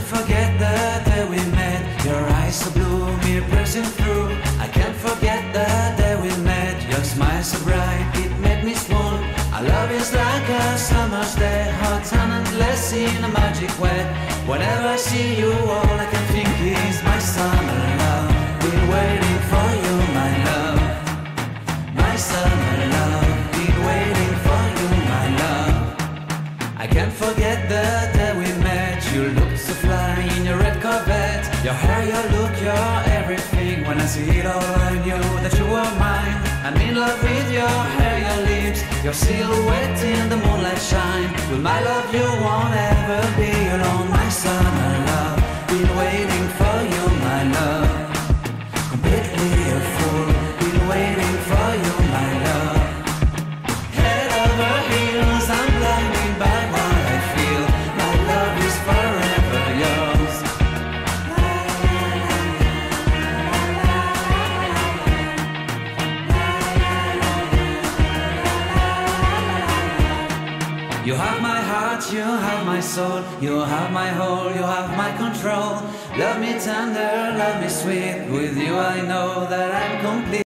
forget the day we met. Your eyes so blue, me pressing through. I can't forget the day we met. Your smile so bright, it made me swoon. Our love is like a summer's day, hot and endless in a magic way. Whenever I see you, all I can think is my summer love. Been waiting for you, my love. My summer love. Been waiting for you, my love. I can't forget the day we met. You looked so fly in your red Corvette. Your hair, your look, your everything. When I see it all, I knew that you were mine. I'm in love with your hair, your lips, your silhouette in the moonlight shine. With my love you won't ever be alone. My summer love, been waiting for you, my love. Completely a fool, been waiting for you, my love. Head over heels, I'm blinded by what I feel. My love is forever yours. You have my heart, you have my soul. You have my whole, you have my control. Love me tender, love me sweet. With you I know that I'm complete.